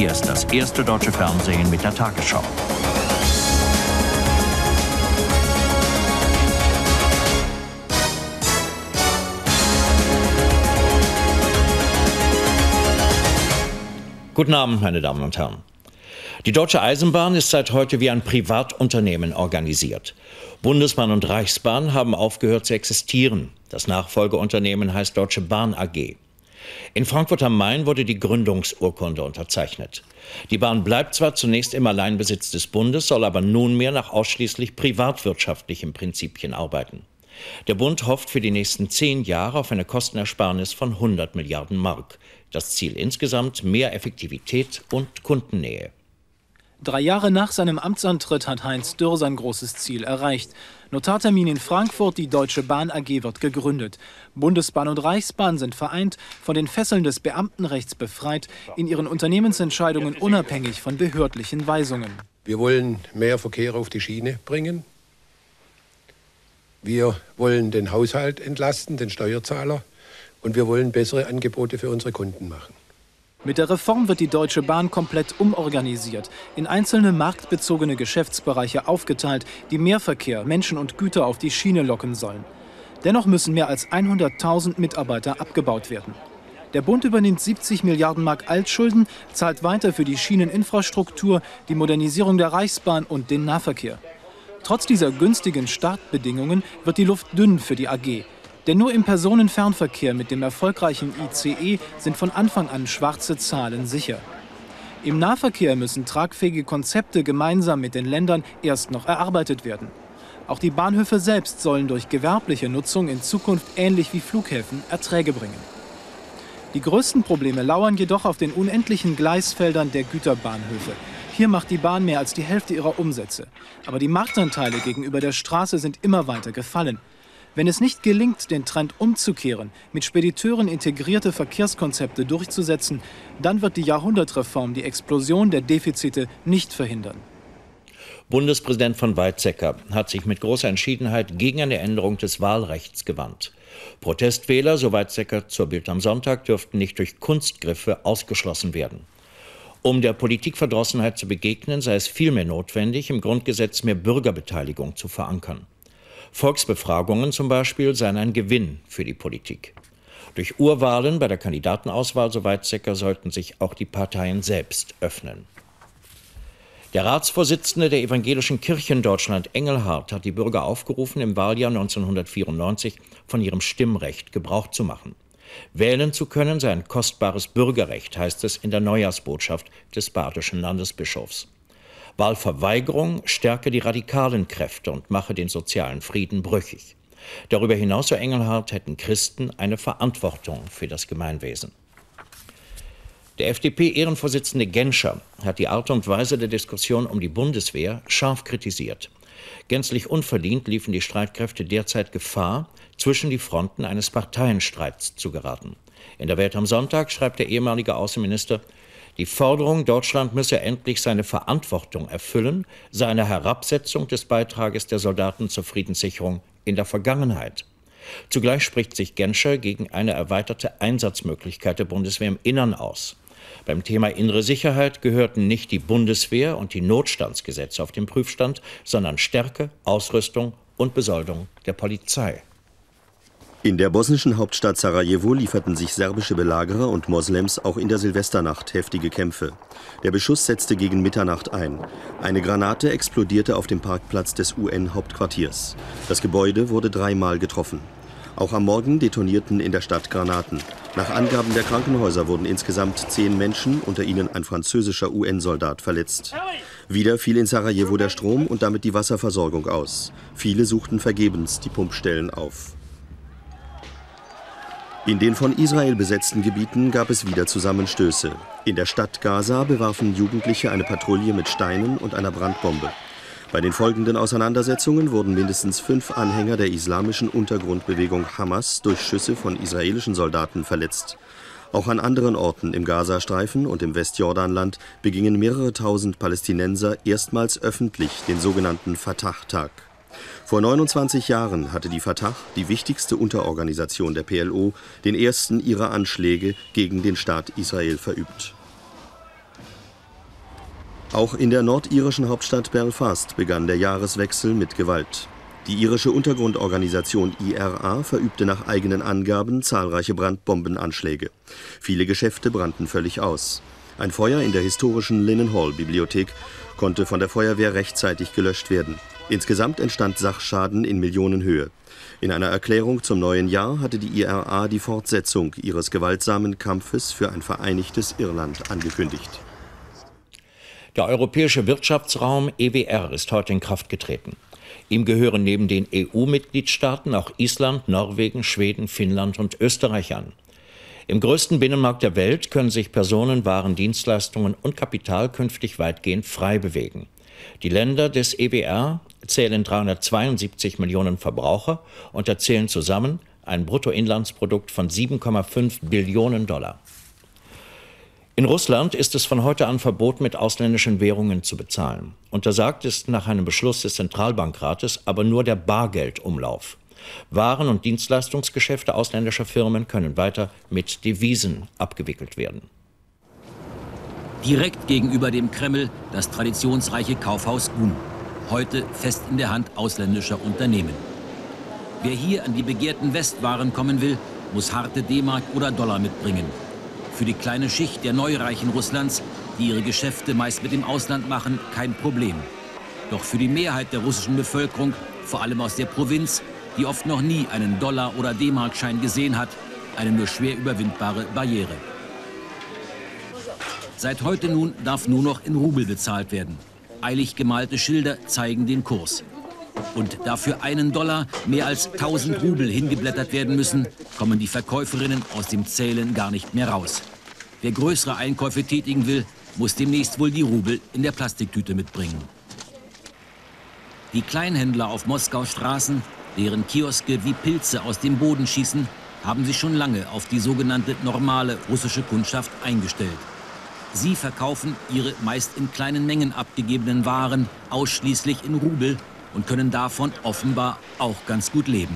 Hier ist das erste deutsche Fernsehen mit der Tagesschau. Guten Abend, meine Damen und Herren. Die Deutsche Eisenbahn ist seit heute wie ein Privatunternehmen organisiert. Bundesbahn und Reichsbahn haben aufgehört zu existieren. Das Nachfolgeunternehmen heißt Deutsche Bahn AG. In Frankfurt am Main wurde die Gründungsurkunde unterzeichnet. Die Bahn bleibt zwar zunächst im Alleinbesitz des Bundes, soll aber nunmehr nach ausschließlich privatwirtschaftlichen Prinzipien arbeiten. Der Bund hofft für die nächsten 10 Jahre auf eine Kostenersparnis von 100 Milliarden Mark. Das Ziel insgesamt: mehr Effektivität und Kundennähe. 3 Jahre nach seinem Amtsantritt hat Heinz Dürr sein großes Ziel erreicht. Notartermin in Frankfurt, die Deutsche Bahn AG wird gegründet. Bundesbahn und Reichsbahn sind vereint, von den Fesseln des Beamtenrechts befreit, in ihren Unternehmensentscheidungen unabhängig von behördlichen Weisungen. Wir wollen mehr Verkehr auf die Schiene bringen. Wir wollen den Haushalt entlasten, den Steuerzahler. Und wir wollen bessere Angebote für unsere Kunden machen. Mit der Reform wird die Deutsche Bahn komplett umorganisiert, in einzelne marktbezogene Geschäftsbereiche aufgeteilt, die mehr Verkehr, Menschen und Güter auf die Schiene locken sollen. Dennoch müssen mehr als 100.000 Mitarbeiter abgebaut werden. Der Bund übernimmt 70 Milliarden Mark Altschulden, zahlt weiter für die Schieneninfrastruktur, die Modernisierung der Reichsbahn und den Nahverkehr. Trotz dieser günstigen Startbedingungen wird die Luft dünn für die AG. Denn nur im Personenfernverkehr mit dem erfolgreichen ICE sind von Anfang an schwarze Zahlen sicher. Im Nahverkehr müssen tragfähige Konzepte gemeinsam mit den Ländern erst noch erarbeitet werden. Auch die Bahnhöfe selbst sollen durch gewerbliche Nutzung in Zukunft ähnlich wie Flughäfen Erträge bringen. Die größten Probleme lauern jedoch auf den unendlichen Gleisfeldern der Güterbahnhöfe. Hier macht die Bahn mehr als die Hälfte ihrer Umsätze. Aber die Marktanteile gegenüber der Straße sind immer weiter gefallen. Wenn es nicht gelingt, den Trend umzukehren, mit Spediteuren integrierte Verkehrskonzepte durchzusetzen, dann wird die Jahrhundertreform die Explosion der Defizite nicht verhindern. Bundespräsident von Weizsäcker hat sich mit großer Entschiedenheit gegen eine Änderung des Wahlrechts gewandt. Protestwähler, so Weizsäcker zur Bild am Sonntag, dürften nicht durch Kunstgriffe ausgeschlossen werden. Um der Politikverdrossenheit zu begegnen, sei es vielmehr notwendig, im Grundgesetz mehr Bürgerbeteiligung zu verankern. Volksbefragungen zum Beispiel seien ein Gewinn für die Politik. Durch Urwahlen bei der Kandidatenauswahl, so Weizsäcker, sollten sich auch die Parteien selbst öffnen. Der Ratsvorsitzende der Evangelischen Kirche in Deutschland, Engelhardt, hat die Bürger aufgerufen, im Wahljahr 1994 von ihrem Stimmrecht Gebrauch zu machen. Wählen zu können sei ein kostbares Bürgerrecht, heißt es in der Neujahrsbotschaft des badischen Landesbischofs. Wahlverweigerung stärke die radikalen Kräfte und mache den sozialen Frieden brüchig. Darüber hinaus, so Engelhardt, hätten Christen eine Verantwortung für das Gemeinwesen. Der FDP-Ehrenvorsitzende Genscher hat die Art und Weise der Diskussion um die Bundeswehr scharf kritisiert. Gänzlich unverdient liefen die Streitkräfte derzeit Gefahr, zwischen die Fronten eines Parteienstreits zu geraten. In der Welt am Sonntag schreibt der ehemalige Außenminister: Die Forderung, Deutschland müsse endlich seine Verantwortung erfüllen, sei eine Herabsetzung des Beitrages der Soldaten zur Friedenssicherung in der Vergangenheit. Zugleich spricht sich Genscher gegen eine erweiterte Einsatzmöglichkeit der Bundeswehr im Innern aus. Beim Thema innere Sicherheit gehörten nicht die Bundeswehr und die Notstandsgesetze auf den Prüfstand, sondern Stärke, Ausrüstung und Besoldung der Polizei. In der bosnischen Hauptstadt Sarajevo lieferten sich serbische Belagerer und Moslems auch in der Silvesternacht heftige Kämpfe. Der Beschuss setzte gegen Mitternacht ein. Eine Granate explodierte auf dem Parkplatz des UN-Hauptquartiers. Das Gebäude wurde 3-mal getroffen. Auch am Morgen detonierten in der Stadt Granaten. Nach Angaben der Krankenhäuser wurden insgesamt 10 Menschen, unter ihnen ein französischer UN-Soldat, verletzt. Wieder fiel in Sarajevo der Strom und damit die Wasserversorgung aus. Viele suchten vergebens die Pumpstellen auf. In den von Israel besetzten Gebieten gab es wieder Zusammenstöße. In der Stadt Gaza bewarfen Jugendliche eine Patrouille mit Steinen und einer Brandbombe. Bei den folgenden Auseinandersetzungen wurden mindestens 5 Anhänger der islamischen Untergrundbewegung Hamas durch Schüsse von israelischen Soldaten verletzt. Auch an anderen Orten im Gazastreifen und im Westjordanland begingen mehrere tausend Palästinenser erstmals öffentlich den sogenannten Fatah-Tag. Vor 29 Jahren hatte die Fatah, die wichtigste Unterorganisation der PLO, den ersten ihrer Anschläge gegen den Staat Israel verübt. Auch in der nordirischen Hauptstadt Belfast begann der Jahreswechsel mit Gewalt. Die irische Untergrundorganisation IRA verübte nach eigenen Angaben zahlreiche Brandbombenanschläge. Viele Geschäfte brannten völlig aus. Ein Feuer in der historischen Linen Hall Bibliothek konnte von der Feuerwehr rechtzeitig gelöscht werden. Insgesamt entstand Sachschaden in Millionenhöhe. In einer Erklärung zum neuen Jahr hatte die IRA die Fortsetzung ihres gewaltsamen Kampfes für ein vereinigtes Irland angekündigt. Der Europäische Wirtschaftsraum EWR ist heute in Kraft getreten. Ihm gehören neben den EU-Mitgliedstaaten auch Island, Norwegen, Schweden, Finnland und Österreich an. Im größten Binnenmarkt der Welt können sich Personen, Waren, Dienstleistungen und Kapital künftig weitgehend frei bewegen. Die Länder des EWR zählen 372 Millionen Verbraucher und erzielen zusammen ein Bruttoinlandsprodukt von 7,5 Billionen $. In Russland ist es von heute an verboten, mit ausländischen Währungen zu bezahlen. Untersagt ist nach einem Beschluss des Zentralbankrates aber nur der Bargeldumlauf. Waren- und Dienstleistungsgeschäfte ausländischer Firmen können weiter mit Devisen abgewickelt werden. Direkt gegenüber dem Kreml das traditionsreiche Kaufhaus GUM. Heute fest in der Hand ausländischer Unternehmen. Wer hier an die begehrten Westwaren kommen will, muss harte D-Mark oder Dollar mitbringen. Für die kleine Schicht der Neureichen Russlands, die ihre Geschäfte meist mit dem Ausland machen, kein Problem. Doch für die Mehrheit der russischen Bevölkerung, vor allem aus der Provinz, die oft noch nie einen Dollar- oder D-Mark-Schein gesehen hat, eine nur schwer überwindbare Barriere. Seit heute nun darf nur noch in Rubel bezahlt werden. Eilig gemalte Schilder zeigen den Kurs. Und da für einen Dollar mehr als 1000 Rubel hingeblättert werden müssen, kommen die Verkäuferinnen aus dem Zählen gar nicht mehr raus. Wer größere Einkäufe tätigen will, muss demnächst wohl die Rubel in der Plastiktüte mitbringen. Die Kleinhändler auf Moskaus Straßen, deren Kioske wie Pilze aus dem Boden schießen, haben sich schon lange auf die sogenannte normale russische Kundschaft eingestellt. Sie verkaufen ihre meist in kleinen Mengen abgegebenen Waren ausschließlich in Rubel und können davon offenbar auch ganz gut leben.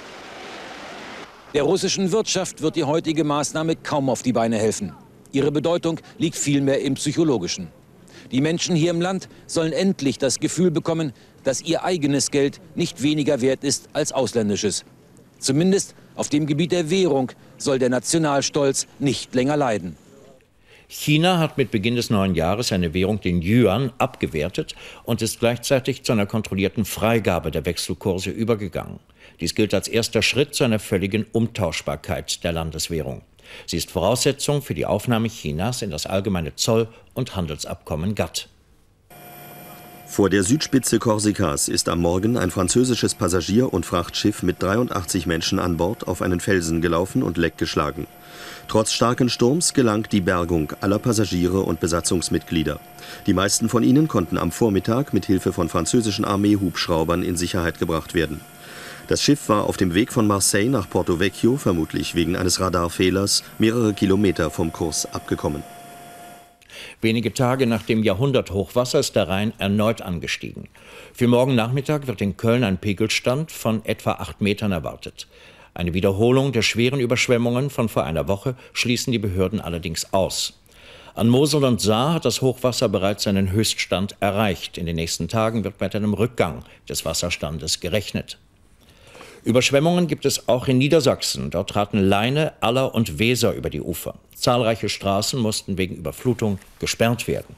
Der russischen Wirtschaft wird die heutige Maßnahme kaum auf die Beine helfen. Ihre Bedeutung liegt vielmehr im Psychologischen. Die Menschen hier im Land sollen endlich das Gefühl bekommen, dass ihr eigenes Geld nicht weniger wert ist als ausländisches. Zumindest auf dem Gebiet der Währung soll der Nationalstolz nicht länger leiden. China hat mit Beginn des neuen Jahres seine Währung, den Yuan, abgewertet und ist gleichzeitig zu einer kontrollierten Freigabe der Wechselkurse übergegangen. Dies gilt als erster Schritt zu einer völligen Umtauschbarkeit der Landeswährung. Sie ist Voraussetzung für die Aufnahme Chinas in das allgemeine Zoll- und Handelsabkommen GATT. Vor der Südspitze Korsikas ist am Morgen ein französisches Passagier- und Frachtschiff mit 83 Menschen an Bord auf einen Felsen gelaufen und Leck geschlagen. Trotz starken Sturms gelang die Bergung aller Passagiere und Besatzungsmitglieder. Die meisten von ihnen konnten am Vormittag mit Hilfe von französischen Armeehubschraubern in Sicherheit gebracht werden. Das Schiff war auf dem Weg von Marseille nach Porto Vecchio, vermutlich wegen eines Radarfehlers, mehrere Kilometer vom Kurs abgekommen. Wenige Tage nach dem Jahrhunderthochwasser ist der Rhein erneut angestiegen. Für morgen Nachmittag wird in Köln ein Pegelstand von etwa 8 Metern erwartet. Eine Wiederholung der schweren Überschwemmungen von vor einer Woche schließen die Behörden allerdings aus. An Mosel und Saar hat das Hochwasser bereits seinen Höchststand erreicht. In den nächsten Tagen wird mit einem Rückgang des Wasserstandes gerechnet. Überschwemmungen gibt es auch in Niedersachsen. Dort traten Leine, Aller und Weser über die Ufer. Zahlreiche Straßen mussten wegen Überflutung gesperrt werden.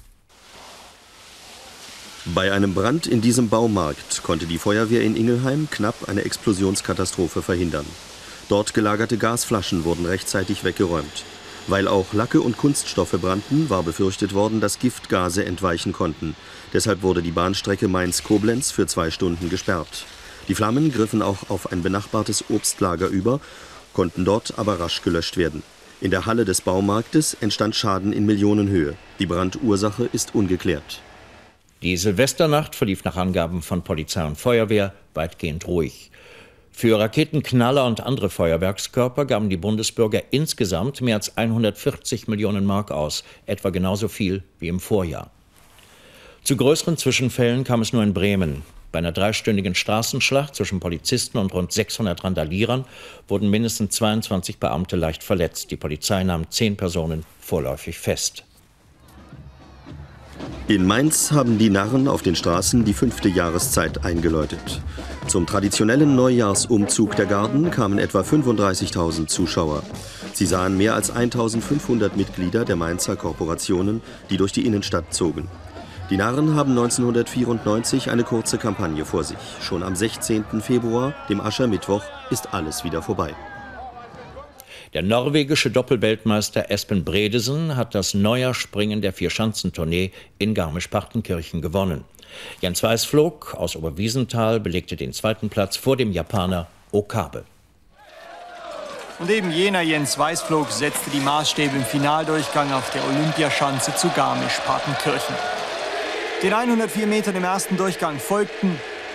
Bei einem Brand in diesem Baumarkt konnte die Feuerwehr in Ingelheim knapp eine Explosionskatastrophe verhindern. Dort gelagerte Gasflaschen wurden rechtzeitig weggeräumt. Weil auch Lacke und Kunststoffe brannten, war befürchtet worden, dass Giftgase entweichen konnten. Deshalb wurde die Bahnstrecke Mainz-Koblenz für 2 Stunden gesperrt. Die Flammen griffen auch auf ein benachbartes Obstlager über, konnten dort aber rasch gelöscht werden. In der Halle des Baumarktes entstand Schaden in Millionenhöhe. Die Brandursache ist ungeklärt. Die Silvesternacht verlief nach Angaben von Polizei und Feuerwehr weitgehend ruhig. Für Raketenknaller und andere Feuerwerkskörper gaben die Bundesbürger insgesamt mehr als 140 Millionen Mark aus, etwa genauso viel wie im Vorjahr. Zu größeren Zwischenfällen kam es nur in Bremen. Bei einer 3-stündigen Straßenschlacht zwischen Polizisten und rund 600 Randalierern wurden mindestens 22 Beamte leicht verletzt. Die Polizei nahm 10 Personen vorläufig fest. In Mainz haben die Narren auf den Straßen die 5. Jahreszeit eingeläutet. Zum traditionellen Neujahrsumzug der Garden kamen etwa 35.000 Zuschauer. Sie sahen mehr als 1.500 Mitglieder der Mainzer Korporationen, die durch die Innenstadt zogen. Die Narren haben 1994 eine kurze Kampagne vor sich. Schon am 16. Februar, dem Aschermittwoch, ist alles wieder vorbei. Der norwegische Doppelweltmeister Espen Bredesen hat das Neujahrsspringen der Vierschanzentournee in Garmisch-Partenkirchen gewonnen. Jens Weißflog aus Oberwiesenthal belegte den 2. Platz vor dem Japaner Okabe. Und eben jener Jens Weißflog setzte die Maßstäbe im Finaldurchgang auf der Olympiaschanze zu Garmisch-Partenkirchen. Den 104 Metern im ersten Durchgang folgten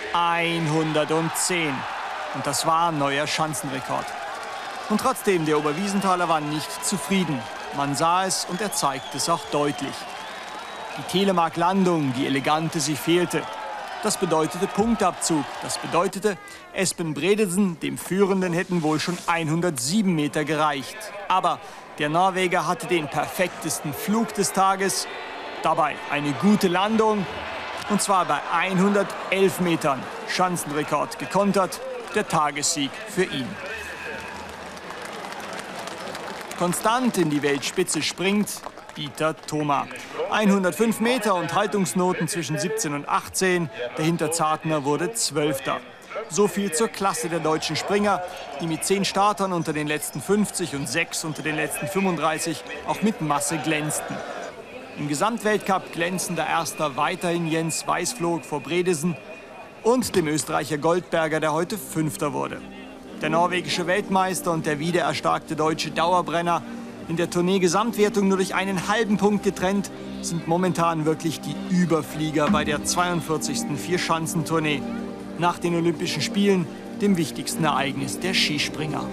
110. Und das war ein neuer Schanzenrekord. Und trotzdem, der Oberwiesenthaler war nicht zufrieden. Man sah es und er zeigte es auch deutlich. Die Telemark-Landung, die elegante, sie fehlte. Das bedeutete Punktabzug. Das bedeutete, Espen Bredesen, dem Führenden, hätten wohl schon 107 Meter gereicht. Aber der Norweger hatte den perfektesten Flug des Tages. Dabei eine gute Landung. Und zwar bei 111 Metern. Schanzenrekord gekontert. Der Tagessieg für ihn. Konstant in die Weltspitze springt Dieter Thoma. 105 Meter und Haltungsnoten zwischen 17 und 18. Dahinter Zartner wurde 12. So viel zur Klasse der deutschen Springer, die mit 10 Startern unter den letzten 50 und 6 unter den letzten 35 auch mit Masse glänzten. Im Gesamtweltcup glänzender Erster weiterhin Jens Weißflog vor Bredesen und dem Österreicher Goldberger, der heute 5. wurde. Der norwegische Weltmeister und der wiedererstarkte deutsche Dauerbrenner, in der Tournee-Gesamtwertung nur durch einen halben Punkt getrennt, sind momentan wirklich die Überflieger bei der 42. Vierschanzentournee. Nach den Olympischen Spielen, dem wichtigsten Ereignis der Skispringer.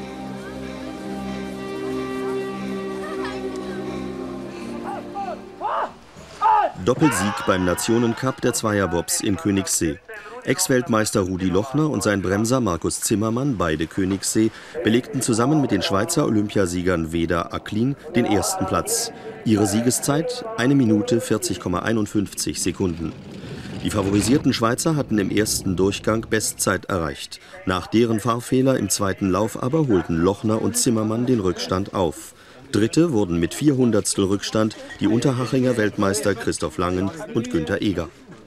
Doppelsieg beim Nationencup der Zweierbobs in Königssee. Ex-Weltmeister Rudi Lochner und sein Bremser Markus Zimmermann, beide Königssee, belegten zusammen mit den Schweizer Olympiasiegern Weda Acklin den 1. Platz. Ihre Siegeszeit 1 Minute 40,51 Sekunden. Die favorisierten Schweizer hatten im ersten Durchgang Bestzeit erreicht. Nach deren Fahrfehler im zweiten Lauf aber holten Lochner und Zimmermann den Rückstand auf. Dritte wurden mit 400 Rückstand die Unterhachinger Weltmeister Christoph Langen und Günther Eger.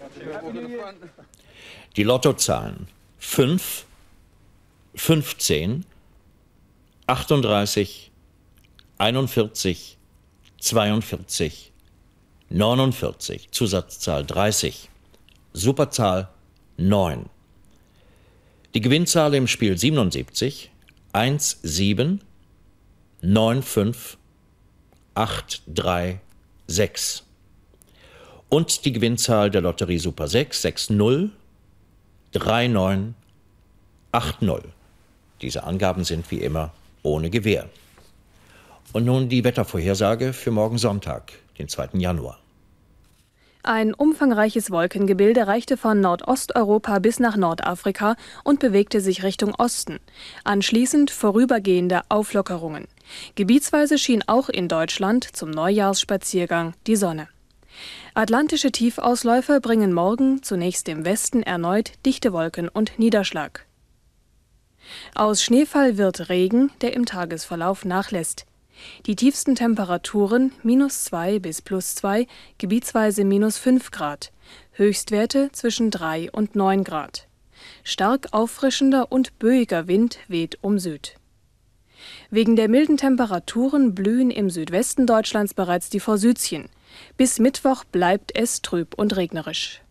Die Lottozahlen 5, 15, 38, 41, 42, 49, Zusatzzahl 30, Superzahl 9. Die Gewinnzahl im Spiel 77, 1, 7, 9, 5, 8, 3, 6. Und die Gewinnzahl der Lotterie Super 6, 6, 0, 3, 9, 8, 0. Diese Angaben sind wie immer ohne Gewähr. Und nun die Wettervorhersage für morgen Sonntag, den 2. Januar. Ein umfangreiches Wolkengebilde reichte von Nordosteuropa bis nach Nordafrika und bewegte sich Richtung Osten. Anschließend vorübergehende Auflockerungen. Gebietsweise schien auch in Deutschland zum Neujahrsspaziergang die Sonne. Atlantische Tiefausläufer bringen morgen zunächst im Westen erneut dichte Wolken und Niederschlag. Aus Schneefall wird Regen, der im Tagesverlauf nachlässt. Die tiefsten Temperaturen -2 bis +2, gebietsweise -5 Grad. Höchstwerte zwischen 3 und 9 Grad. Stark auffrischender und böiger Wind weht Süd. Wegen der milden Temperaturen blühen im Südwesten Deutschlands bereits die Forsythien. Bis Mittwoch bleibt es trüb und regnerisch.